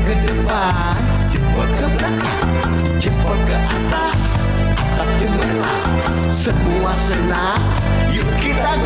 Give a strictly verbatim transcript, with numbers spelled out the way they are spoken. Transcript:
ke depan, jempol ke belakang, jempol ke atas, atas cemerlang. Semua senang, yuk kita